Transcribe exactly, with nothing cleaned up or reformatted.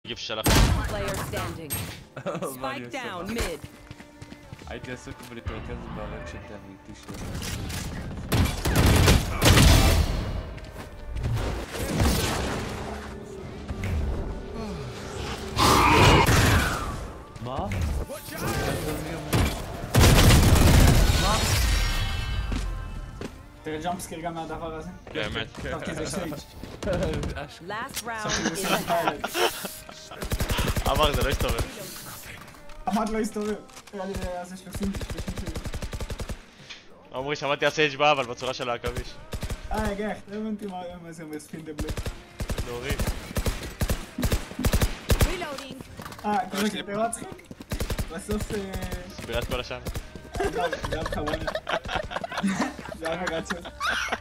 גיף שלך. Spike down mid. הייתי עסוק בלהתרכז ברק שתהייתי שלו. מה? מה? תראה ג'אמפ סקיר גם מהדבר הזה? באמת. חשבתי זה סייג'. Last round is ahead. אמר זה לא יסתובב. עמד לא יסתובב. נראה לי זה שלושים. אמרי שמעתי הסייג' בא אבל בצורה של העכביש. אה גח, לא הבנתי מה זה אומר ספין דה בלק. להוריד. אה, קוראים לי מצחיק? בסוף... סבירת כל השנה. לא, זה היה בכוונה. זה היה מרצון.